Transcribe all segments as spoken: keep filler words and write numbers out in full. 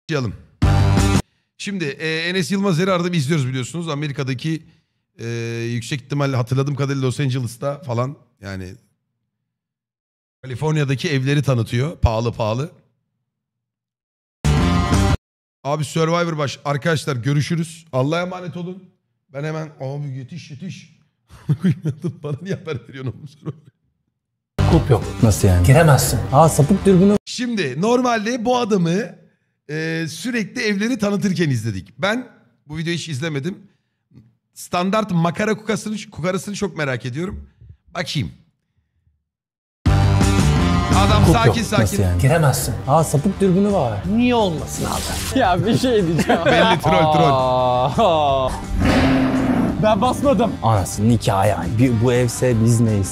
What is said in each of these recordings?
başlayalım. Şimdi e, Enes Yılmaz'ı arada bir izliyoruz biliyorsunuz. Amerika'daki e, yüksek ihtimalle hatırladığım kadarıyla Los Angeles'ta falan yani Kaliforniya'daki evleri tanıtıyor. Pahalı pahalı. Abi Survivor baş. Arkadaşlar görüşürüz. Allah'a emanet olun. Ben hemen abi yetiş yetiş. Bana niye haber veriyorsun oğlum? Kup yok. Nasıl yani? Giremezsin. Aa sapık dürbünü. Şimdi normalde bu adamı e, sürekli evleri tanıtırken izledik. Ben bu videoyu hiç izlemedim. Standart makara kukasını, kukarasını çok merak ediyorum. Bakayım. Adam Kup sakin yok. sakin. Nasıl yani? Giremezsin. Aa sapık dürbünü var. Niye olmasın abi? Ya bir şey diyeceğim. Belli troll troll. Aa, ben basmadım. Anasının nikahı yani. Bir, bu evse biz neyiz?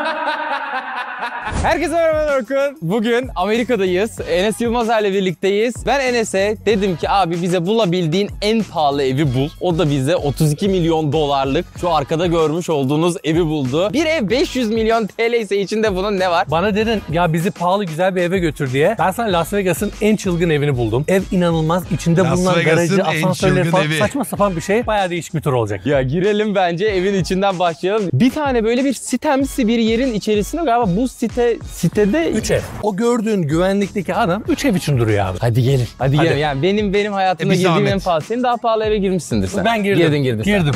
Herkese merhaba Orkun. Bugün Amerika'dayız. Enes Yılmazer'le birlikteyiz. Ben Enes'e dedim ki abi bize bulabildiğin en pahalı evi bul. O da bize otuz iki milyon dolarlık şu arkada görmüş olduğunuz evi buldu. Bir ev beş yüz milyon T L ise içinde bunun ne var? Bana dedin ya bizi pahalı güzel bir eve götür diye. Ben sana Las Vegas'ın en çılgın evini buldum. Ev inanılmaz. İçinde Las bulunan Vegas'ın garajı, en asansörleri çılgın falan evi. saçma sapan bir şey. Bayağı değişik bir tur olacak. Ya girelim bence evin içinden başlayalım. Bir tane böyle bir sitemsi bir yerin içerisinde galiba bu site sitede üç ev. O gördüğün güvenlikteki adam üç ev için duruyor abi. Hadi gelin. Hadi, Hadi. gelin. Yani benim benim hayatımda E, bir girdiğim zahmet. en pahalı. Senin daha pahalı eve girmişsindir sen. Ben girdim. Girdin girdin. Girdim.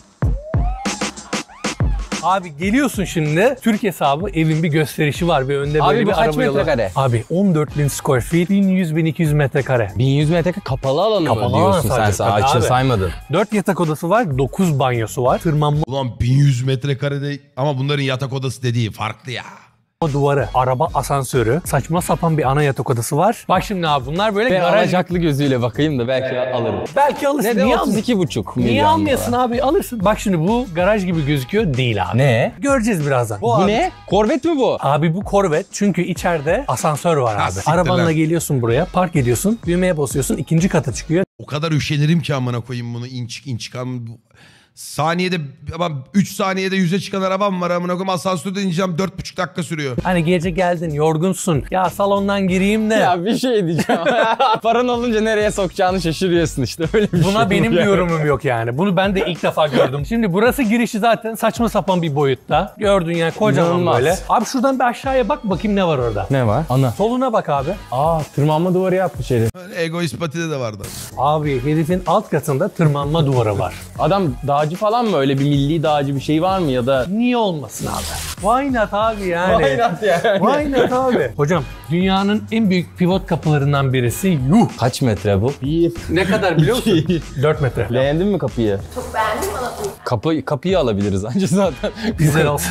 Abi geliyorsun şimdi. Türk hesabı evin bir gösterişi var ve önde Abi böyle bu bir kaç araba yolu. metrekare? Abi on dört bin square feet, bin yüz bin iki yüz metrekare. bin yüz metrekare kapalı alanı Kapalı mı alan diyorsun sen? sadece, Sen tabii açığı abi. saymadın. dört yatak odası var, dokuz banyosu var. Tırmanma Ulan bin yüz metrekarede ama bunların yatak odası dediği farklı ya. duvarı, araba asansörü, saçma sapan bir ana yatak odası var. Bak şimdi abi bunlar böyle Ben garaj... alacaklı gözüyle bakayım da belki alırım. Belki alırsın. Ne de Niye otuz almıyorsun? iki buçuk milyon. Niye almıyorsun abi? Alırsın. Bak şimdi bu garaj gibi gözüküyor değil abi. Ne? Göreceğiz birazdan. Bu Bu abi- ne? Corvette mi bu? Abi bu Corvette çünkü içeride asansör var Ha, abi. siktir Arabanla lan. geliyorsun buraya, park ediyorsun, düğmeye basıyorsun, ikinci kata çıkıyor. O kadar üşenirim ki amına koyayım bunu inç inç çıkan saniyede ama üç saniyede yüze çıkan arabam var amına koyayım asansörde ineceğim dört buçuk dakika sürüyor. Hani gece geldin, yorgunsun. Ya salondan gireyim de. Ya bir şey diyeceğim. Paran olunca nereye sokacağını şaşırıyorsun işte. Öyle bir Buna şey benim bu bir yani. yorumum yok yani. Bunu ben de ilk defa gördüm. Şimdi burası girişi zaten saçma sapan bir boyutta. Gördün yani kocaman İnanılmaz. böyle. Abi şuradan bir aşağıya bak bakayım ne var orada. Ne var? Ana. Soluna bak abi. Aa tırmanma duvarı yapmış herif. Öyle egoist patide de vardı. Abi herifin alt katında tırmanma duvarı var. Adam dağcı falan mı? Öyle bir milli dağcı bir şey var mı ya da? Niye olmasın abi? Why not abi yani? Why not yani? Why not abi? Hocam dünyanın en büyük pivot kapılarından birisi yuh. Kaç metre bu? Bir. Ne kadar biliyor musun? dört metre. Beğendin mi kapıyı? Çok beğendim ama Kapı, kapıyı alabiliriz anca zaten. Güzel olsun.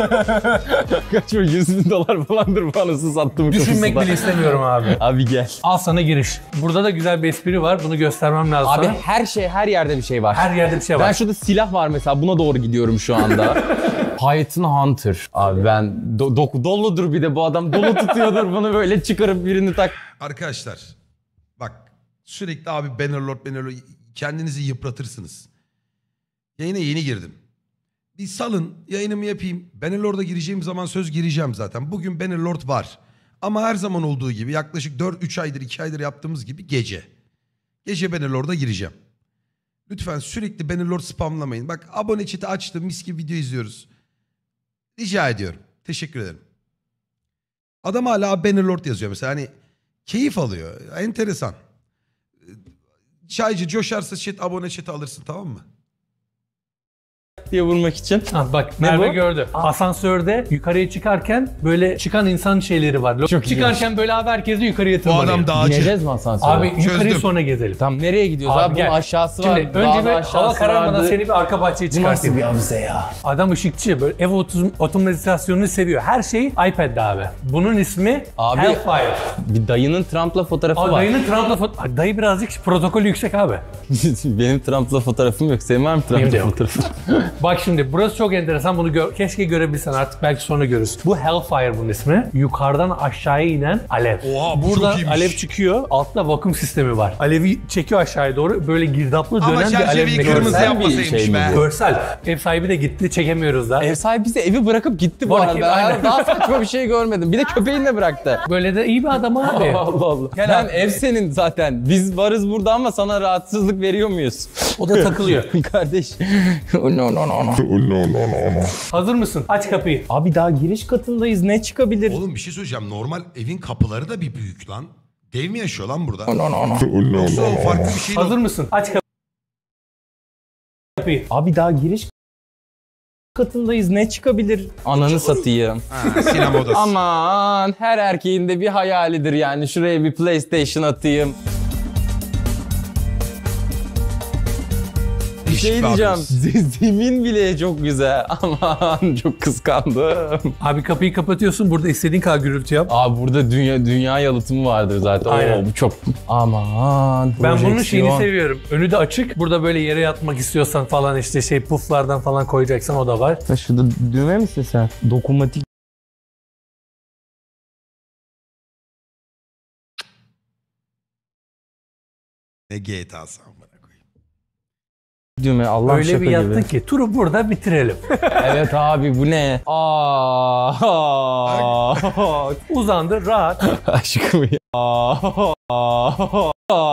Kaç o yüz bin dolar falandır bu anasını sattım. Düşünmek bile istemiyorum abi. Abi gel. Al sana giriş. Burada da güzel bir espri var. Bunu göstermem lazım Abi sana. her şey her yerde bir şey var. Her yerde bir şey Ben var. şurada silah var mesela buna doğru gidiyorum şu anda. Python Hunter. Abi ben do- do- doludur bir de bu adam dolu tutuyordur bunu böyle çıkarıp birini tak. Arkadaşlar bak sürekli abi Bannerlord Bannerlord kendinizi yıpratırsınız. Yayına yeni girdim. Bir salın yayınımı yapayım. Bannerlord'a gireceğim zaman söz gireceğim zaten. Bugün Bannerlord var. Ama her zaman olduğu gibi yaklaşık dört üç aydır iki aydır yaptığımız gibi gece. Gece Bannerlord'a gireceğim. Lütfen sürekli Bannerlord spamlamayın. Bak abone chat'i açtım mis gibi video izliyoruz. Rica ediyorum. Teşekkür ederim. Adam hala Bannerlord yazıyor mesela hani keyif alıyor. Enteresan. Çaycı coşarsa chat abone chat'i alırsın tamam mı? diye vurmak için. Ha, bak Ne Merve bu? gördü. Asansörde yukarıya çıkarken böyle çıkan insan şeyleri var. Çok Çıkarken böyle abi herkes de yukarıya Bu tırmanıyor. adam dağcı. Bineceğiz mi asansöre? Abi yukarıyı Çözdüm. sonra gezelim. Tam nereye gidiyoruz abi? Bunun gel. aşağısı Şimdi var. önce Dağda bir aşağısı hava kararmadan vardı. seni bir arka bahçeye Bu nasıl çıkartayım. bir avize ya? Adam ışıkçı, böyle ev otom- otomatizasyonunu seviyor. Her şey iPad'de abi. Bunun ismi Abi- Hellfire. Bir dayının Trump'la fotoğrafı Abi var. dayının Trump'la foto- Dayı birazcık protokolü yüksek abi. Benim Trump'la fotoğrafım yok. Senin var mı Benim de Trump'la yok. fotoğrafın? Bak şimdi burası çok enteresan. Bunu gö- keşke görebilsen, artık belki sonra görürsün. Bu Hellfire bunun ismi. Yukarıdan aşağıya inen alev. Oha, bu Burada çok iyiymiş. alev çıkıyor. Altta vakum sistemi var. Alevi çekiyor aşağıya doğru. Böyle girdaplı Ama dönen bir alev. çerçeveyi mekanizması. kırmızı Görsel bir yapmasaymış şey mi be. bu? Görsel. Ev sahibi de gitti. Çekemiyoruz da. Ev sahibi bizi evi bırakıp gitti bu Bırakayım, arada. Ben aynen. daha saçma bir şey görmedim. Bir de köpeğini de bıraktı. Böyle de iyi bir adam abi. Allah Allah. Gel Ben abi. ev senin zaten. Biz varız burada ama sana rahatsızlık veriyor muyuz? O da takılıyor. Kardeş. no no no no. Hazır mısın? Aç kapıyı. Abi daha giriş katındayız. Ne çıkabilir? Oğlum bir şey söyleyeceğim. Normal evin kapıları da bir büyük lan. Dev mi yaşıyor lan burada? No no no. Yoksa o farklı bir şey mi? Hazır mısın? Aç kapıyı. Abi daha giriş katındayız. Ne çıkabilir? Ananı satayım. Ha, sinema odası. Aman her erkeğin de bir hayalidir yani. Şuraya bir PlayStation atayım. Bir Değişik şey bir diyeceğim. abimiz. Zemin bile çok güzel. Aman çok kıskandım. Abi kapıyı kapatıyorsun. Burada istediğin kadar gürültü yap. Abi burada dünya dünya yalıtımı vardır zaten. Aynen. Oo, bu çok aman. Ben bunun projeksiyon. şeyini seviyorum. Önü de açık. Burada böyle yere yatmak istiyorsan falan işte şey puflardan falan koyacaksan o da var. Ya şurada düğme misin sen? Dokunmatik Ne G T A'sı amına koyayım. düğme. Allah Öyle şaka bir yattın gibi. ki turu burada bitirelim. Evet abi bu ne? Aa. aa. Uzandı rahat. Aşkım ya. Aa. aa.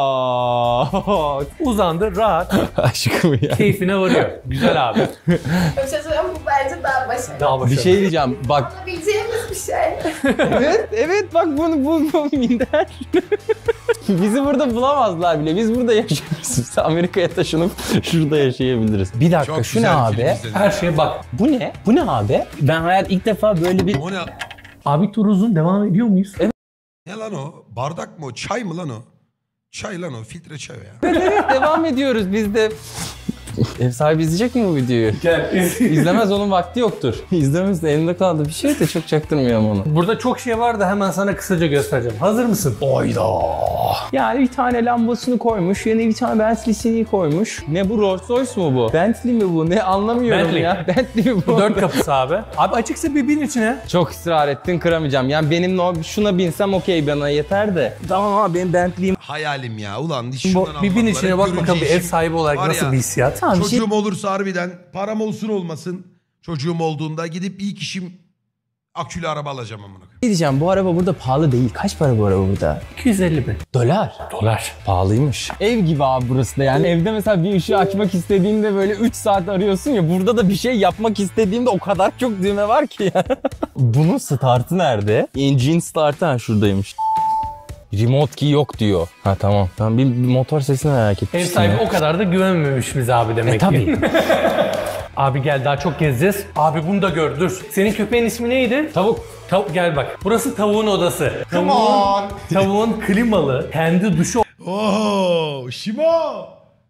Uzandı rahat. Aşkım ya. Keyfine varıyor. Güzel abi. Bir şey söyleyeyim, bu bence daha başarılı. Daha Bir başarılı. şey diyeceğim. Bak. Yapabileceğimiz bir şey. Evet, evet bak bunu bu, bu minder. Bizi burada bulamazlar bile. Biz burada yaşıyoruz. Biz Amerika'ya taşınıp şurada yaşayabiliriz. Bir dakika Çok şu ne güzel bir film abi? izledim. Her şeye bak. Bu ne? Bu ne abi? Ben hayat ilk defa böyle bir... O ne? Abi tur uzun, devam ediyor muyuz? Evet. Ne lan o? Bardak mı o? Çay mı lan o? Çay lan o. Filtre çay o ya. Devam ediyoruz biz de. Ev sahibi izleyecek mi bu videoyu? Gel. İzlemez, onun vakti yoktur. İzlemezse elimde kaldı bir şey de çok çaktırmıyorum onu. Burada çok şey var da hemen sana kısaca göstereceğim. Hazır mısın? Oyda. Yani bir tane lambasını koymuş, yine bir tane Bentley'sini koymuş. Ne bu, Rolls Royce mu bu? Bentley mi bu? Ne anlamıyorum Bentley. ya. Bentley mi bu? Bu dört kapısı abi. Abi açıksa bir bin içine. Çok ısrar ettin, kıramayacağım. Yani benim no, şuna binsem okey, bana yeter de. Tamam abi benim Bentley'im. Hayalim ya. Ulan hiç Bu, şundan bir bin almadılar. içine Hep bak görünce bakalım bir ev işim- sahibi olarak Var nasıl ya, bir hissiyat. Tamam, bir şey- Çocuğum olursa harbiden param olsun olmasın. Çocuğum olduğunda gidip ilk işim akülü araba alacağım amına koyayım. Ne diyeceğim, bu araba burada pahalı değil. Kaç para bu araba burada? iki yüz elli bin. Dolar. Dolar. Pahalıymış. Ev gibi abi burası da yani. Evde mesela bir ışığı açmak istediğinde böyle üç saat arıyorsun ya. Burada da bir şey yapmak istediğimde o kadar çok düğme var ki ya. Bunun startı nerede? Engine startı ha şuradaymış. Remote key yok diyor. Ha tamam. Tamam bir, bir motor sesini merak etmiştim. Ev sahibi ya. o kadar da güvenmemiş bize abi demek E ki. tabii. Abi gel daha çok gezeceğiz. Abi bunu da gör dur. Senin köpeğin ismi neydi? Tavuk. Tavuk gel bak. Burası tavuğun odası. Tavuğun, tavuğun klimalı, kendi duşu Oho, Şimo!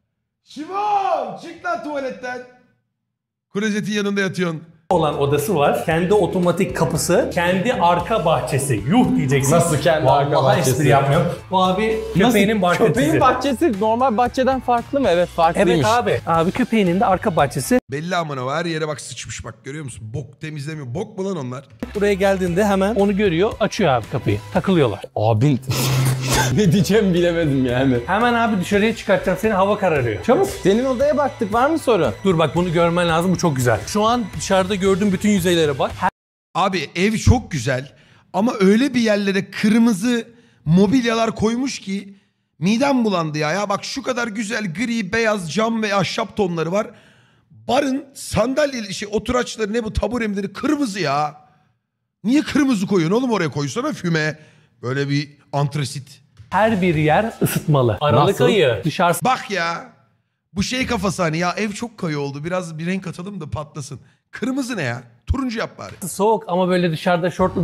Şimo! Çık lan tuvaletten. Klozetin yanında yatıyorsun. olan odası var. Kendi otomatik kapısı, kendi arka bahçesi. Yuh diyeceksin. Nasıl kendi arka Vallahi bahçesi? espri yapmıyorum. Bu abi köpeğinin bahçesi. Köpeğin bahçesi normal bahçeden farklı mı? Evet farklıymış. Evet abi. Abi köpeğinin de arka bahçesi. Belli amına var. Her yere bak sıçmış bak görüyor musun? Bok temizlemiyor. Bok mu lan onlar? Buraya geldiğinde hemen onu görüyor, açıyor abi kapıyı. Takılıyorlar. Abin ne diyeceğim bilemedim yani. Hemen abi dışarıya çıkartacağım seni, hava kararıyor. Çabuk. Senin odaya baktık, var mı sorun? Dur bak bunu görmen lazım, bu çok güzel. Şu an dışarıda gördüğüm bütün yüzeylere bak. Abi ev çok güzel ama öyle bir yerlere kırmızı mobilyalar koymuş ki midem bulandı ya. Ya bak şu kadar güzel gri, beyaz cam ve ahşap tonları var. Barın sandalye şey oturaçları ne bu taburemleri kırmızı ya. Niye kırmızı koyuyorsun oğlum, oraya koysana füme. Böyle bir antresit. Her bir yer ısıtmalı. Aralık Nasıl? ayı dışarısı Bak ya. Bu şey kafası hani ya ev çok koyu oldu. Biraz bir renk atalım da patlasın. Kırmızı ne ya? Turuncu yap bari. soğuk ama böyle dışarıda şortla düşürüp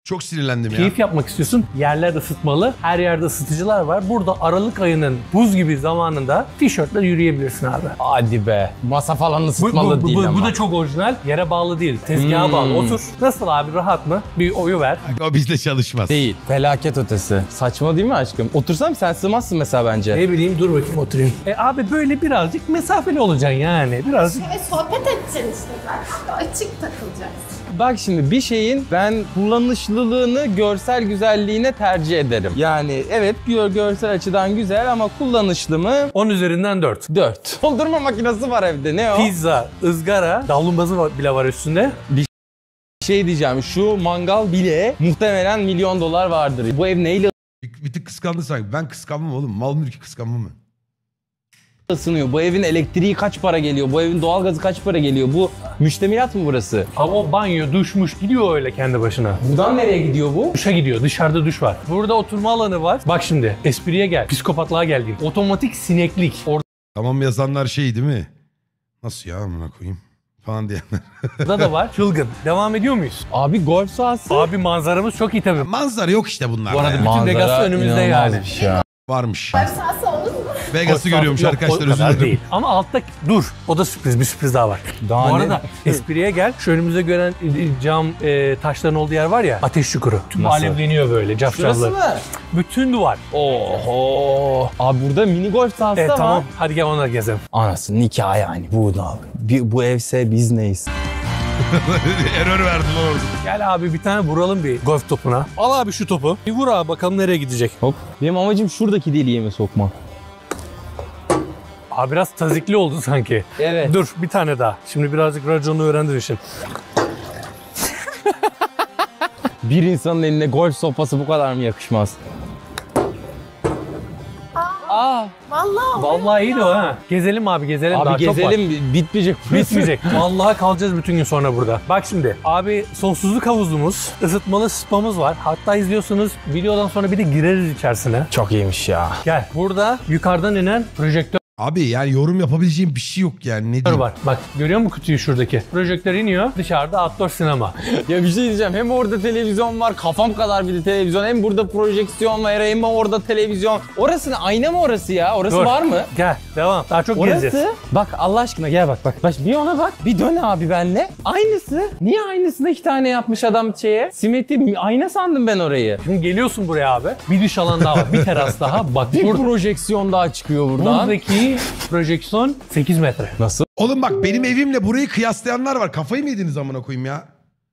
Çok sinirlendim ya. Keyif yapmak istiyorsun. Yerler ısıtmalı. Her yerde ısıtıcılar var. Burada Aralık ayının buz gibi zamanında tişörtle yürüyebilirsin abi. Hadi be. Masa falan Bu, ısıtmalı bu, bu, değil bu, ama. bu da çok orijinal. Yere bağlı değil. Tezgaha Hmm. bağlı. Otur. Nasıl abi, rahat mı? Bir oyu ver. O bizde çalışmaz. Değil. Felaket ötesi. Saçma değil mi aşkım? Otursam sen sığmazsın mesela bence. Ne bileyim, dur bakayım oturayım. E abi böyle birazcık mesafeli olacaksın yani. Birazcık. Evet, sohbet edeceksin işte zaten. Açık takılacaksın. Bak şimdi bir şeyin ben kullanışlılığını görsel güzelliğine tercih ederim. Yani evet gör, görsel açıdan güzel ama kullanışlı mı? on üzerinden dört. dört. Doldurma makinesi var evde. Ne o? Pizza, ızgara, davlumbazı var- bile var üstünde. Şey diyeceğim, şu mangal bile muhtemelen milyon dolar vardır. Bu ev neyle Bir, bir tık kıskandı sanki. Ben kıskanmam oğlum. Mal mülkü kıskanmam mı? ısınıyor? Bu evin elektriği kaç para geliyor? Bu evin doğalgazı kaç para geliyor? Bu müştemilat mı burası? Ama o banyo, duşmuş gidiyor öyle kendi başına. Buradan nereye gidiyor bu? Duşa gidiyor. Dışarıda duş var. Burada oturma alanı var. Bak şimdi espriye gel. Psikopatlığa geldik. Otomatik sineklik. Tamam yazanlar şey değil mi? Nasıl ya amına koyayım falan diyenler. Orada da var. Çılgın. Devam ediyor muyuz? Abi golf sahası. Abi manzaramız çok iyi tabii. Manzara yok işte bunlar. Bu arada yani. bütün Vegas'ta önümüzde yani. inanılmaz bir şey ya. Varmış. Web sahası olur mu? Vegas'ı görüyormuş Yok, arkadaşlar, o özür kadar dilerim. değil. Ama altta dur. O da sürpriz. Bir sürpriz daha var. Daha Bu ne? arada espriye gel. Şu önümüzde gören e, cam e, taşların olduğu yer var ya. Ateş çukuru. Tüm Nasıl? alevleniyor böyle. Şurası Cafcaflı. mı? Bütün duvar. Oho. Abi burada mini golf sahası Evet da tamam. var. Hadi gel onları gezelim. Anasının nikahı yani bu da. Bir, bu evse biz neyiz? Error verdim orada. Gel abi bir tane vuralım bir golf topuna. Al abi şu topu. Bir vur abi bakalım nereye gidecek. Hop. Benim amacım şuradaki deliğe mi sokmak? Abi biraz tazikli oldu sanki. Evet. Dur bir tane daha. Şimdi birazcık raconu öğrendin işin. Bir insanın eline golf sopası bu kadar mı yakışmaz? Aa, Vallahi. Vallahi iyi de o ha. Gezelim abi gezelim. abi daha çok var. gezelim bitmeyecek. Bitmeyecek. Vallahi kalacağız bütün gün sonra burada. Bak şimdi abi sonsuzluk havuzumuz, ısıtmalı spamız var. Hatta izliyorsunuz videodan sonra bir de gireriz içerisine. Çok iyiymiş ya. Gel burada yukarıdan inen projektör Abi yani yorum yapabileceğim bir şey yok yani, ne diyeyim. var. Bak görüyor musun kutuyu şuradaki? Projektör iniyor, dışarıda outdoor sinema. Ya bir şey diyeceğim. Hem orada televizyon var, kafam kadar bir de televizyon. Hem burada projeksiyon var, hem orada televizyon. Orası ne? Ayna mı orası ya? Orası Dur. var mı? Gel devam. Daha çok Orası. gezeceğiz. Bak Allah aşkına gel bak bak. Bak bir ona bak. Bir dön abi benle. Aynısı. Niye aynısını iki tane yapmış adam şeye? Simetri ayna sandım ben orayı. Şimdi geliyorsun buraya abi. Bir dış alan daha var. Bir teras daha. Bak Bir burada, projeksiyon daha çıkıyor buradan. buradaki projeksiyon sekiz metre. Nasıl? Oğlum bak benim evimle burayı kıyaslayanlar var. Kafayı mı yediniz amına koyayım ya?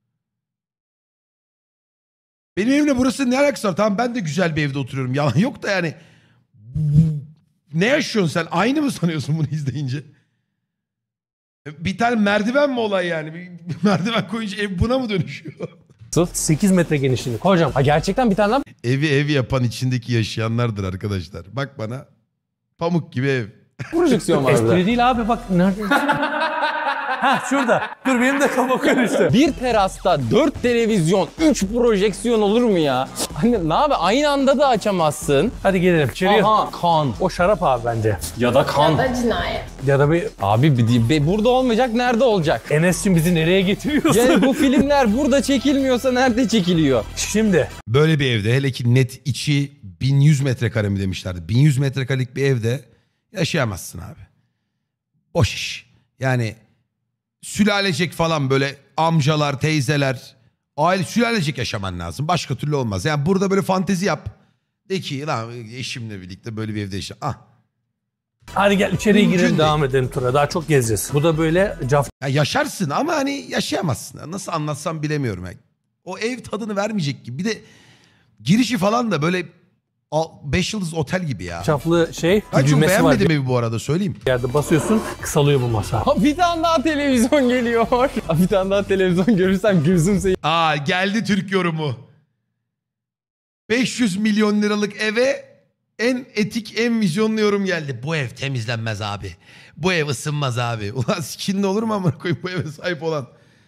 Benim evimle burası ne alakası var? Tamam ben de güzel bir evde oturuyorum. Yalan yok da yani. Ne yaşıyorsun sen? Aynı mı sanıyorsun bunu izleyince? Bir tane merdiven mi olay yani? Bir merdiven koyunca ev buna mı dönüşüyor? sekiz metre genişliğinde. Hocam Ha gerçekten bir tane daha Evi ev yapan içindeki yaşayanlardır arkadaşlar. Bak bana. Pamuk gibi ev. projeksiyon var burada. espri değil abi bak nerede? Ha şurada. Dur benim de kafam karıştı. Bir terasta dört televizyon, üç projeksiyon olur mu ya? Hani ne abi aynı anda da açamazsın. Hadi gelelim. İçeriye. Aha kan. O şarap abi bence. Ya da Ya kan. da cinayet. Ya da bir Abi bir- bir- burada olmayacak nerede olacak? Enes'cim bizi nereye getiriyorsun? Yani bu filmler burada çekilmiyorsa nerede çekiliyor? Şimdi Böyle bir evde, hele ki net içi bin yüz metrekare mi demişlerdi. bin yüz metrekarelik bir evde yaşayamazsın abi. Boş iş. Yani sülalecek falan, böyle amcalar, teyzeler, aile sülalecek yaşaman lazım. Başka türlü olmaz. Yani burada böyle fantezi yap. De ki lan eşimle birlikte böyle bir evde yaşa. Ah. hadi gel içeriye Mümkün girelim değil. devam edelim tura. Daha çok gezeceğiz. Bu da böyle caf Ya yaşarsın ama hani yaşayamazsın. Nasıl anlatsam bilemiyorum. Yani. O ev tadını vermeyecek gibi. Bir de girişi falan da böyle beş yıldız otel gibi ya. caflı şey. Ben çok düğmesi var. beğenmedim evi bu arada, söyleyeyim. Bir yerde basıyorsun kısalıyor bu masa. Ha, bir tane daha televizyon geliyor. Ha, bir tane daha televizyon görürsem gözüm seyir. Aa geldi Türk yorumu. beş yüz milyon liralık eve en etik, en vizyonlu yorum geldi. Bu ev temizlenmez abi. Bu ev ısınmaz abi. Ulan skinli olur mu amına koyayım bu eve sahip olan?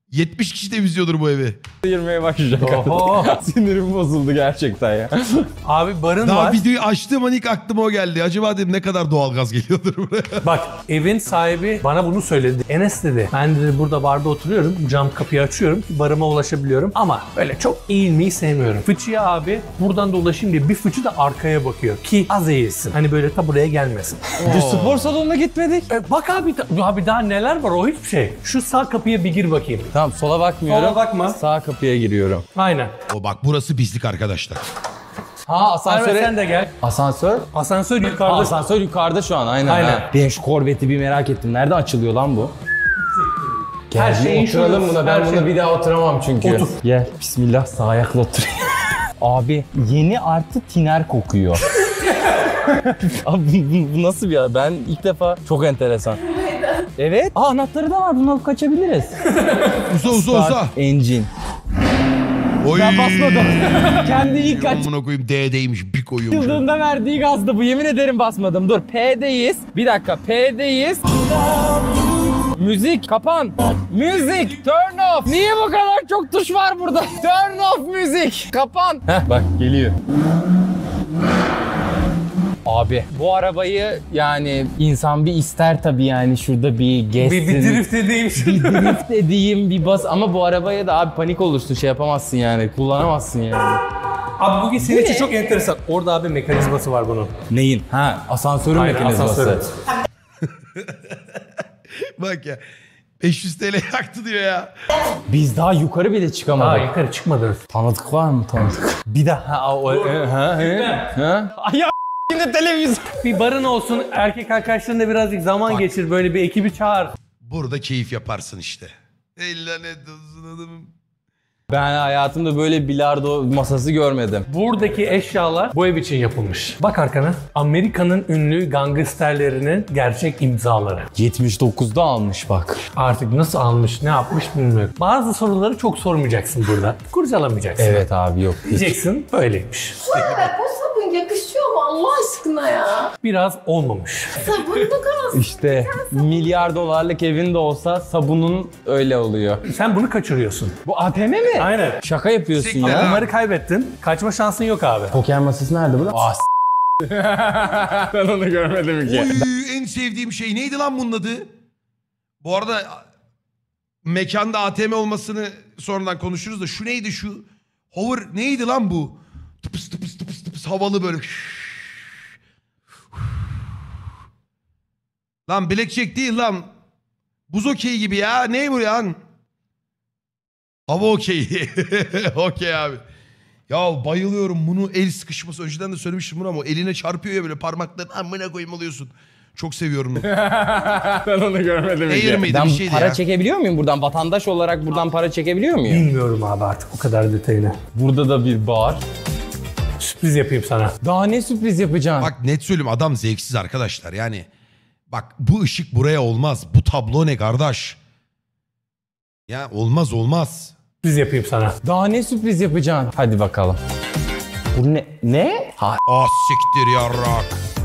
yetmiş kişi temizliyordur bu evi. Girmeye başlayacak. Oho. Sinirim bozuldu gerçekten ya. Abi barın Daha var. videoyu açtığım an ilk aklıma o geldi. Acaba dedim ne kadar doğalgaz geliyordur buraya. Bak evin sahibi bana bunu söyledi. Enes dedi ben dedi burada barda oturuyorum. Cam kapıyı açıyorum. Barıma ulaşabiliyorum. Ama böyle çok eğilmeyi sevmiyorum. Fıçıya abi buradan da ulaşayım diye bir fıçı da arkaya bakıyor. Ki az eğilsin. Hani böyle ta buraya gelmesin. Biz spor salonuna gitmedik. E, bak abi, abi daha neler var o hiçbir şey. Şu sağ kapıya bir gir bakayım. Tamam sola bakmıyorum. Sola bakma. Sağ kapıya giriyorum. Aynen. O bak burası pislik arkadaşlar. Ha asansöre... Merve sen de gel. Asansör? Asansör Ha, yukarıda. asansör yukarıda şu an aynen. Aynen. Ha. Ben şu korveti bir merak ettim. Nerede açılıyor lan bu? Gel Her bir şeyin oturalım şurası, buna. Ben her buna şey. bir daha oturamam çünkü. Otur. Gel. Bismillah sağ ayakla otur. Abi yeni artı tiner kokuyor. Abi bu, bu nasıl bir ya? Ben ilk defa çok enteresan. Evet. Aa anahtarı da var. Bunu alıp kaçabiliriz. Uza uza uza. Engine. Oy. Ben basmadım. Kendi ilk Amına koyayım D'deymiş bir koyuyormuş. açıldığında verdiği gazdı bu. Yemin ederim basmadım. Dur P'deyiz. Bir dakika P'deyiz. Müzik kapan. Müzik turn off. Niye bu kadar çok tuş var burada? Turn off müzik. Kapan. Heh bak geliyor. Abi bu arabayı yani insan bir ister tabii yani şurada bir gezsin. Bir, bir drift edeyim Bir şurada. drift edeyim bir bas ama bu arabaya da abi panik olursun şey yapamazsın yani kullanamazsın yani. Abi bugün senin için çok enteresan. Orada abi mekanizması var bunun. Neyin? Ha asansörün Aynen, mekanizması. asansörün. Bak ya beş yüz TL yaktı diyor ya. Biz daha yukarı bile çıkamadık. Daha yukarı çıkmadınız. Tanıdık var mı tanıdık? Bir daha ha o e, ha ha. Ha? Ay ya yine televizyon. Bir barın olsun, erkek arkadaşlarınla birazcık zaman Bak. geçir, böyle bir ekibi çağır. Burada keyif yaparsın işte. Ey lanet olsun adamım. Ben hayatımda böyle bilardo masası görmedim. Buradaki eşyalar bu ev için yapılmış. Bak arkana. Amerika'nın ünlü gangsterlerinin gerçek imzaları. yetmiş dokuzda almış bak. Artık nasıl almış, ne yapmış bilmiyorum. Bazı soruları çok sormayacaksın burada. Kurcalamayacaksın. Evet abi yok. Hiç. Diyeceksin böyleymiş. Bana bu sabun yakışıyor mu Allah aşkına ya? Biraz olmamış. Sabunluk az. İşte milyar dolarlık evin de olsa sabunun öyle oluyor. Sen bunu kaçırıyorsun. Bu A T M mi? Aynen. Şaka yapıyorsun Siktir ya. ha. Bunları kaybettin. Kaçma şansın yok abi. Poker masası nerede burada? Aa ben onu görmedim ki. Oy, en sevdiğim şey neydi lan bunun adı? Bu arada mekanda A T M olmasını sonradan konuşuruz da şu neydi şu? Hover neydi lan bu? Tıpıs tıpıs tıpıs tıpıs havalı böyle. Lan blackjack değil lan. Buz okeyi gibi ya. Ne bu lan? Hava okeyi. Okey abi. Ya bayılıyorum bunu el sıkışması. Önceden de söylemiştim bunu ama o eline çarpıyor ya böyle parmakların amına koyayım alıyorsun. Çok seviyorum bunu. Ben onu görmedim Air miydi Ben bir şeydi para ya. çekebiliyor muyum buradan? Vatandaş olarak buradan para çekebiliyor muyum? Bilmiyorum abi artık o kadar detayını. Burada da bir bar. Sürpriz yapayım sana. Daha ne sürpriz yapacaksın? Bak net söyleyeyim adam zevksiz arkadaşlar yani. Bak bu ışık buraya olmaz. Bu tablo ne kardeş? Ya olmaz olmaz. Sürpriz yapayım sana. Daha ne sürpriz yapacaksın? Hadi bakalım. Bu ne? Ne? Ha. Ah siktir yarrak.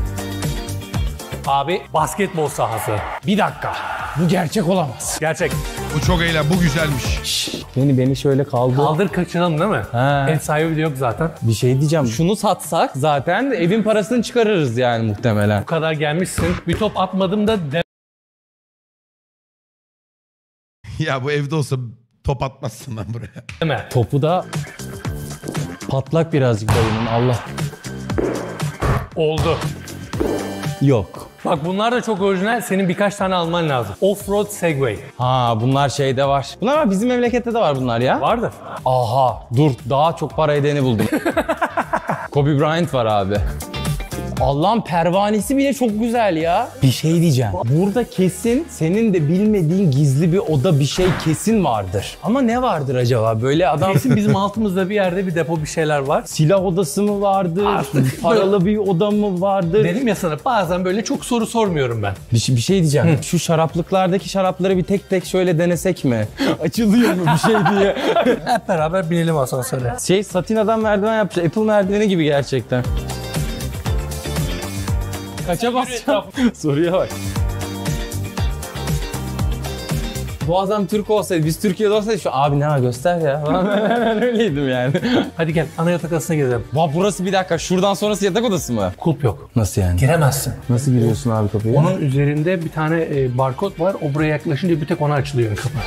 Abi basketbol sahası. Bir dakika. Bu gerçek olamaz. Gerçek. Bu çok eğlen bu güzelmiş. Beni beni şöyle kaldı. Kaldır kaçıralım değil mi? Ha. Ev sahibi de yok zaten. Bir şey diyeceğim. Şunu satsak zaten evin parasını çıkarırız yani muhtemelen. Bu kadar gelmişsin. Bir top atmadım da de- Ya bu evde olsa top atmazsın lan buraya. deme. Topu da patlak birazcık dayının Allah. Oldu. Yok. Bak bunlar da çok orijinal. Senin birkaç tane alman lazım. Offroad Segway. Ha bunlar şeyde var. Bunlar var bizim memlekette de var bunlar ya. Vardır. Aha dur daha çok para edeni buldum. Kobe Bryant var abi. Allah'ın pervanesi bile çok güzel ya. Bir şey diyeceğim. Burada kesin senin de bilmediğin gizli bir oda bir şey kesin vardır. Ama ne vardır acaba? Böyle adam Kesin bizim altımızda bir yerde bir depo bir şeyler var. silah odası mı vardır? Artık Paralı bir oda mı vardır? Dedim ya sana bazen böyle çok soru sormuyorum ben. Bir, şey- bir şey diyeceğim. Şu şaraplıklardaki şarapları bir tek tek şöyle denesek mi? Açılıyor mu bir şey diye. Hep beraber binelim asansöre. Şey Satina'dan merdiven yapmış. Apple merdiveni gibi gerçekten. Kaça basacağım? Soruya bak. Bu adam Türk olsaydı, biz Türkiye'de olsaydı şu abi ne var göster ya. Ben öyleydim yani. Hadi gel ana yatak odasına gezelim. Va burası bir dakika, şuradan sonrası yatak odası mı? Kulp yok. Nasıl yani? Giremezsin. Nasıl giriyorsun abi kapıya? Onun üzerinde bir tane e, barkod var. O buraya yaklaşınca bir tek ona açılıyor kapı.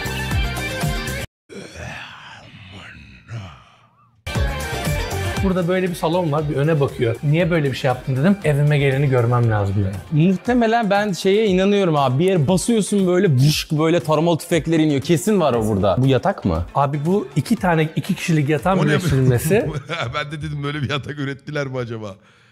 Burada böyle bir salon var. Bir öne bakıyor. Niye böyle bir şey yaptın dedim. Evime geleni görmem lazım yani. Muhtemelen ben şeye inanıyorum abi. Bir yere basıyorsun böyle vuşk böyle taramalı tüfekler iniyor. Kesin var o burada. Bu yatak mı? Abi bu iki tane iki kişilik yatağın O ne? birleştirilmesi. Ben de dedim böyle bir yatak ürettiler mi acaba?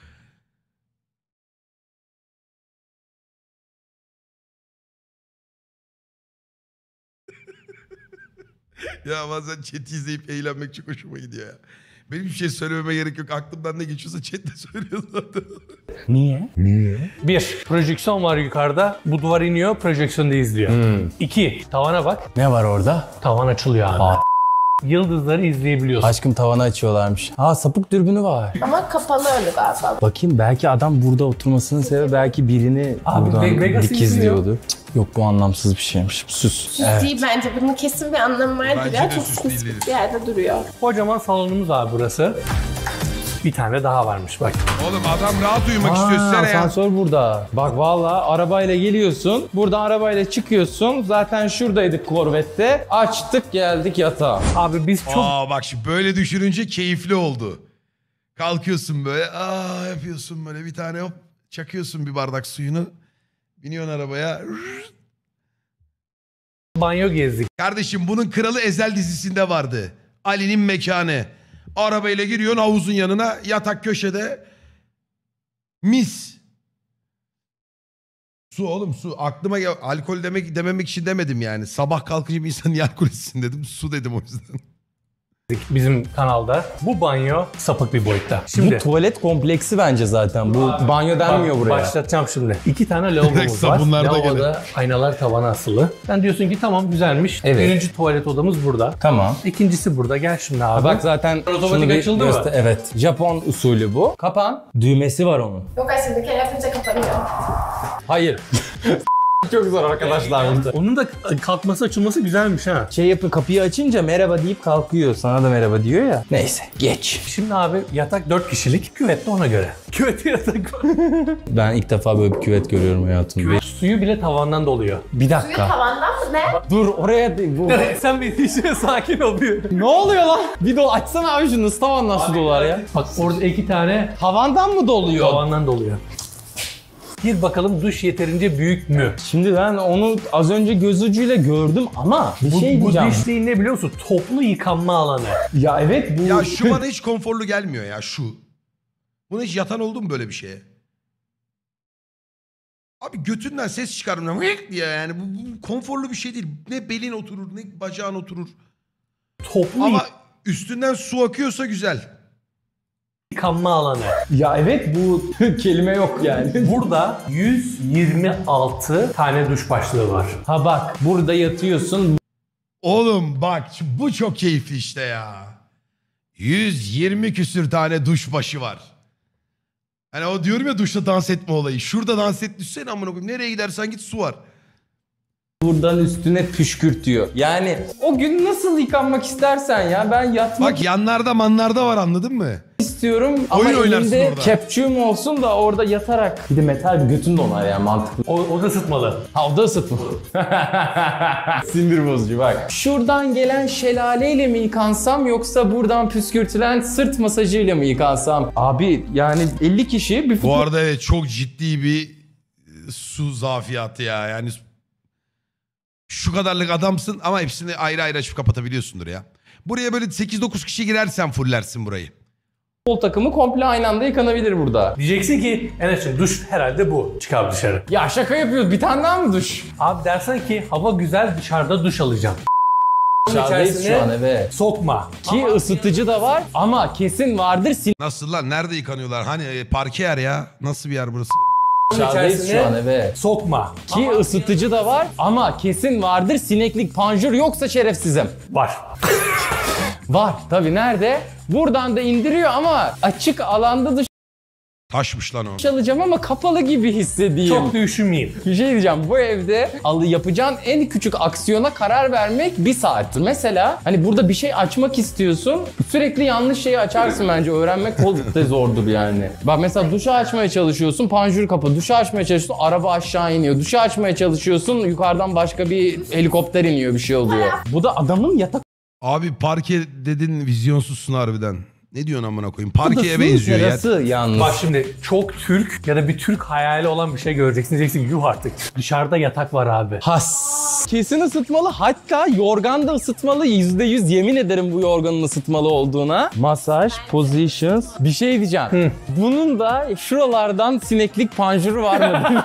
Ya bazen chat'i izleyip eğlenmek çok hoşuma gidiyor ya. Benim bir şey söylememe gerek yok. Aklımdan ne geçiyorsa chat'te söylüyor zaten. Niye? Bir, projeksiyon var yukarıda. Bu duvar iniyor, projeksiyonda izliyor. Hmm. İki, tavana bak. Ne var orada? Tavan açılıyor abi. Aa. Yıldızları izleyebiliyorsun. Aşkım tavanı açıyorlarmış. Ha sapık dürbünü var. Ama kapalı öyle galiba. Bakayım belki adam burada oturmasının sebebi belki birini Abi, buradan Ve- Vegas'ı dikizliyordu. Cık, Yok bu anlamsız bir şeymiş. Süs. Süs değil bence. Bunun kesin bir anlamı vardır Bence ya. de Çok süs değil spesifik dedim. bir yerde duruyor. Kocaman salonumuz abi burası. Bir tane daha varmış bak. Oğlum adam rahat uyumak istiyor Aa, size ne ya? asansör burada. Bak vallahi arabayla geliyorsun. Buradan arabayla çıkıyorsun. Zaten şuradaydık Corvette'te. Açtık geldik yatağa. Abi biz çok Aa bak şimdi böyle düşününce keyifli oldu. Kalkıyorsun böyle aa yapıyorsun böyle bir tane hop çakıyorsun bir bardak suyunu. Biniyorsun arabaya. banyo gezdik. Kardeşim bunun Kralı Ezel dizisinde vardı. Ali'nin mekanı. Arabayla giriyorsun havuzun yanına yatak köşede. Mis. Su oğlum su. Aklıma gel alkol demek dememek için demedim yani. Sabah kalkınca bir insan niye alkol içsin dedim. Su dedim o yüzden. Bizim kanalda. Bu banyo sapık bir boyutta. Şimdi Bu tuvalet kompleksi bence zaten. Bu banyo denmiyor bak, buraya. Başlatacağım şimdi. İki tane lavabomuz var. Sabunlar da Lavaboda aynalar tavana asılı. Sen diyorsun ki tamam güzelmiş. Evet. Birinci tuvalet odamız burada. Tamam. İkincisi burada. Gel şimdi abi. Bak zaten Otomatik şunu bir açıldı mı? göster- Evet. Japon usulü bu. Kapan. Düğmesi var onun. Yok aslında bir kere yapınca kapanıyor. Hayır. Çok zor arkadaşlar burada. Onun da kalkması açılması güzelmiş ha. Şey yapın kapıyı açınca merhaba deyip kalkıyor. Sana da merhaba diyor ya. Neyse geç. Şimdi abi yatak dört kişilik. Küvet de ona göre. Küveti yatak var. Ben ilk defa böyle bir küvet görüyorum hayatımda. Küvet suyu bile tavandan doluyor. Bir Suyu dakika. tavandan mı ne? Dur oraya değil. Bu... Sen bir işine sakin ol bir. ne oluyor lan? Bir dol açsana abi şunu. Nasıl tavandan su dolar ya? Bak orada iki tane Tavandan mı doluyor? tavandan doluyor. Gir bakalım duş yeterince büyük mü? Şimdi ben onu az önce göz ucuyla gördüm ama bir Bu, şey bu diyeceğim. duş değil ne biliyor musun? Toplu yıkanma alanı. Ya evet bu. Ya şu bana hiç konforlu gelmiyor ya şu. Buna hiç yatan oldu mu böyle bir şeye? Abi götünden ses çıkarmıyor diye yani bu, bu konforlu bir şey değil. Ne belin oturur ne bacağın oturur. Toplu Ama üstünden su akıyorsa güzel. yıkanma alanı. Ya evet bu kelime yok yani. Burada yüz yirmi altı tane duş başlığı var. Ha bak burada yatıyorsun. Oğlum bak şu- bu çok keyifli işte ya. yüz yirmi küsür tane duş başı var. Hani o diyorum ya duşta dans etme olayı. Şurada dans et düşsene amına koyayım. Nereye gidersen git su var. Buradan üstüne püskürtüyor. Yani o gün nasıl yıkanmak istersen ya ben yatmak Bak yanlarda manlarda var anladın mı? istiyorum ama Oyun oynarsın elimde orada. kepçüğüm olsun da orada yatarak. Bir de metal bir götün donar ya mantıklı. O, o da ısıtmalı. Ha o da ısıtma. Sinir bozucu bak. Şuradan gelen şelaleyle mi yıkansam yoksa buradan püskürtülen sırt masajıyla mı yıkansam? Abi yani elli kişi bir Bu futbol... arada evet çok ciddi bir e, su zafiyatı ya. Yani şu kadarlık adamsın ama hepsini ayrı ayrı açıp kapatabiliyorsundur ya. Buraya böyle sekiz dokuz kişi girersen fullersin burayı. futbol takımı komple aynı anda yıkanabilir burada. Diyeceksin ki Enes'cim duş herhalde bu. Çıkar dışarı. Ya şaka yapıyoruz. Bir tane daha mı duş? Abi dersen ki hava güzel dışarıda duş alacağım. Dışarıdayız İçerisine şu an evet. Sokma. Ki ısıtıcı da var ama kesin vardır. Nasıl lan? Nerede yıkanıyorlar? Hani e, parke yer ya. Nasıl bir yer burası? Dışarıdayız içerisine- şu an evet. Sokma. Ki ısıtıcı da var ama kesin vardır. Sineklik panjur yoksa şerefsizim. Var. Var tabii nerede? Buradan da indiriyor ama açık alanda dış Taşmış lan o. alacağım ama kapalı gibi hissedeyim. Çok da üşümeyeyim. Bir şey diyeceğim, bu evde alı yapacağın en küçük aksiyona karar vermek bir saattir. Mesela hani burada bir şey açmak istiyorsun, sürekli yanlış şeyi açarsın bence. Öğrenmek de zordur yani. Bak mesela duşu açmaya çalışıyorsun, panjuru kapalı. Duşu açmaya çalışıyorsun, araba aşağı iniyor. Duşu açmaya çalışıyorsun, yukarıdan başka bir helikopter iniyor, bir şey oluyor. Bu da adamın yatak Abi parke dedin, vizyonsuzsun harbiden. Ne diyorsun amına koyayım? Parkeye benziyor ya. Yarası yalnız. Bak şimdi çok Türk ya da bir Türk hayali olan bir şey göreceksin. Diyeceksin yuh artık. Dışarıda yatak var abi. Has. Kesin ısıtmalı, hatta yorgan da ısıtmalı. yüzde yüz yemin ederim bu yorganın ısıtmalı olduğuna. Masaj, positions. Bir şey diyeceğim. Hı. Bunun da şuralardan sineklik panjuru var mı?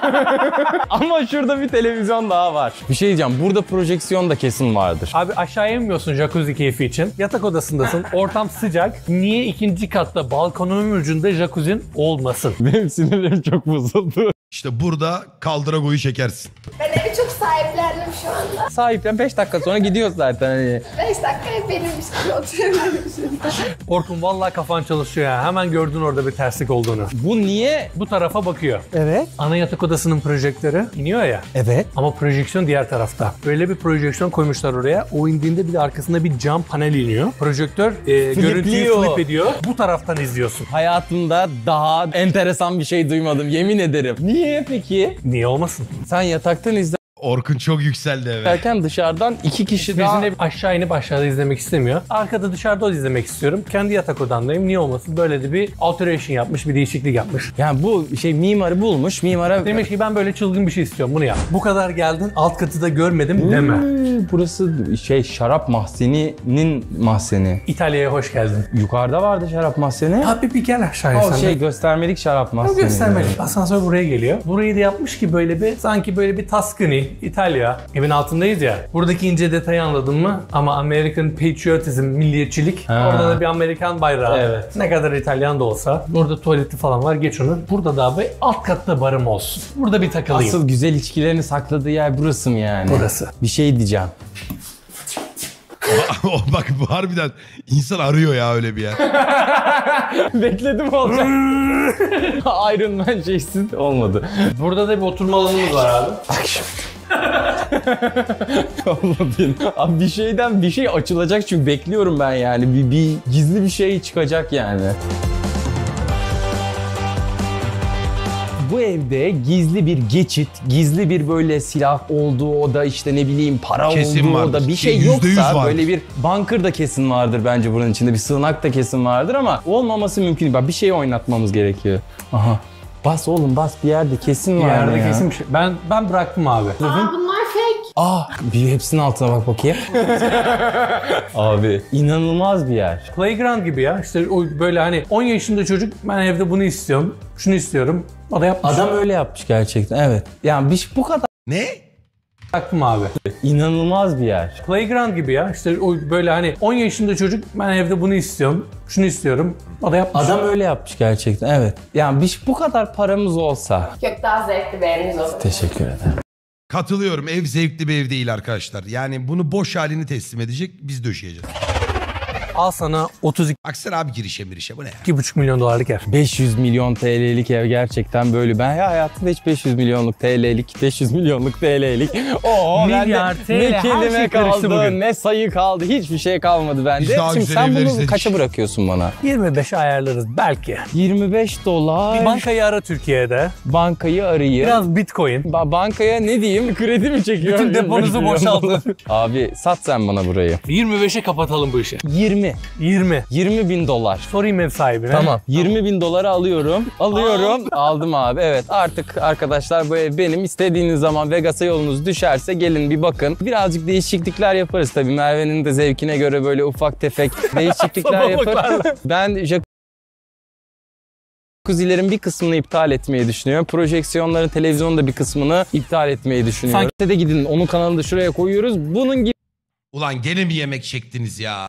Ama şurada bir televizyon daha var. Bir şey diyeceğim. Burada projeksiyon da kesin vardır. Abi aşağıya inmiyorsun jacuzzi keyfi için. Yatak odasındasın. Ortam sıcak. Niye ikinci katta balkonun ucunda jacuzzi'nin olmasın? Benim sinirlerim çok bozuldu. İşte burada kaldıragoyu çekersin. Ben evi çok sahiplendim şu anda. Sahiplen beş dakika sonra gidiyoruz zaten. Hani. beş dakika ev benimmiş gibi oturuyorum şimdi. Orkun vallahi kafan çalışıyor ya. Hemen gördün orada bir terslik olduğunu. Bu niye? Bu tarafa bakıyor. Evet. Ana yatak odasının projektörü iniyor ya. Evet. Ama projeksiyon diğer tarafta. Böyle bir projeksiyon koymuşlar oraya. O indiğinde bir de arkasında bir cam panel iniyor. Projektör e, görüntüyü flip ediyor. Bu taraftan izliyorsun. Hayatımda daha enteresan bir şey duymadım, yemin ederim. Niye peki? Niye olmasın? Sen yataktan Orkun çok yükseldi eve. izlerken dışarıdan iki kişi daha... Bizimle aşağı inip aşağıda izlemek istemiyor. Arkada dışarıda izlemek istiyorum. Kendi yatak odamdayım. Niye olmasın? Böyle de bir alteration yapmış, bir değişiklik yapmış. Yani bu şey mimarı bulmuş, mimara... Demiş ki ben böyle çılgın bir şey istiyorum. Bunu yap. Bu kadar geldin, alt katı da görmedim deme. Hmm, burası şey şarap mahzeninin mahzeni. İtalya'ya hoş geldin. Yukarıda vardı şarap mahzeni. Abi bir gel aşağıya O sen şey de. göstermelik şarap mahzeni. Göstermeli. Asansör buraya geliyor. Burayı da yapmış ki böyle bir sanki böyle bir Tuscany, İtalya. Evin altındayız ya. Buradaki ince detayı anladın mı? Ama American patriotism, milliyetçilik. Ha. Orada da bir Amerikan bayrağı. Evet. Ne kadar İtalyan da olsa. Burada tuvaleti falan var. Geç onu. Burada da abi alt katta barım olsun. Burada bir takılayım. Asıl güzel içkilerini sakladığı yer burası mı yani? Burası. Bir şey diyeceğim. O bak bu harbiden insan arıyor ya öyle bir yer. Bekledim olacak. Iron Man şeysiz olmadı. Burada da bir oturma alanımız var abi. Bak şimdi. Olmadı. Abi bir şeyden bir şey açılacak çünkü bekliyorum ben yani. Bir, bir gizli bir şey çıkacak yani. Bu evde gizli bir geçit, gizli bir böyle silah olduğu oda, işte ne bileyim para Kesin olduğu vardır. oda, bir şey yüzde yüz yoksa vardır. böyle bir bunker da kesin vardır bence buranın içinde. Bir sığınak da kesin vardır ama olmaması mümkün değil. Bak bir şey oynatmamız gerekiyor. Aha. Bas oğlum bas, bir yerde kesin Bir var yerde ya. kesin bir şey. Ben, ben bıraktım abi. Aa bunlar fake. Aa, bir hepsinin altına bak bakayım. Abi inanılmaz bir yer. Playground gibi ya. İşte o böyle hani on yaşında çocuk ben evde bunu istiyorum, şunu istiyorum. O da yapmış. Adam öyle yapmış gerçekten, evet. Yani bir, bu kadar Ne? Bıraktım abi. inanılmaz bir yer. Playground gibi ya. İşte o böyle hani on yaşında çocuk ben evde bunu istiyorum, şunu istiyorum. O da yapmış. Adam öyle yapmış gerçekten, evet. Yani bir, bu kadar paramız olsa. Çok daha zevkli bir evimiz olur. Teşekkür ederim. Katılıyorum. Ev zevkli bir ev değil arkadaşlar. Yani bunu boş halini teslim edecek, biz döşeyeceğiz. Al sana otuz Baksana abi girişe mirişe, bu ne ya? iki buçuk milyon dolarlık ev. beş yüz milyon T L'lik ev gerçekten böyle. Ben ya hayatımda hiç beş yüz milyonluk T L'lik, beş yüz milyonluk T L'lik. Oo, Milyar bende T L, ne her kelime şey karıştı kaldı, bugün. ne sayı kaldı, hiçbir şey kalmadı bende. Biz daha Şimdi güzel sen evler bunu izledik. kaça bırakıyorsun bana? yirmi beşe ayarlarız belki. yirmi beş dolar. Bir bankayı ara Türkiye'de. Bankayı arayayım. Biraz bitcoin. Ba- bankaya ne diyeyim? Kredi mi çekiyorum? Bütün deponuzu yirmi beş milyon boşaltın. dolar. Abi sat sen bana burayı. yirmi beşe kapatalım bu işi. yirmi. yirmi. yirmi bin dolar. Sorayım ev sahibine. Tamam. yirmi bin doları alıyorum. Alıyorum. Aldım abi. Evet artık arkadaşlar bu ev benim. İstediğiniz zaman Vegas'a yolunuz düşerse gelin bir bakın. Birazcık değişiklikler yaparız tabii. Merve'nin de zevkine göre böyle ufak tefek değişiklikler yaparız. Ben jacuzzilerin bir kısmını iptal etmeyi düşünüyorum. Projeksiyonların, televizyonun da bir kısmını iptal etmeyi düşünüyorum. Sanki de gidin onun kanalını da şuraya koyuyoruz. Bunun gibi Ulan gene mi yemek çektiniz ya?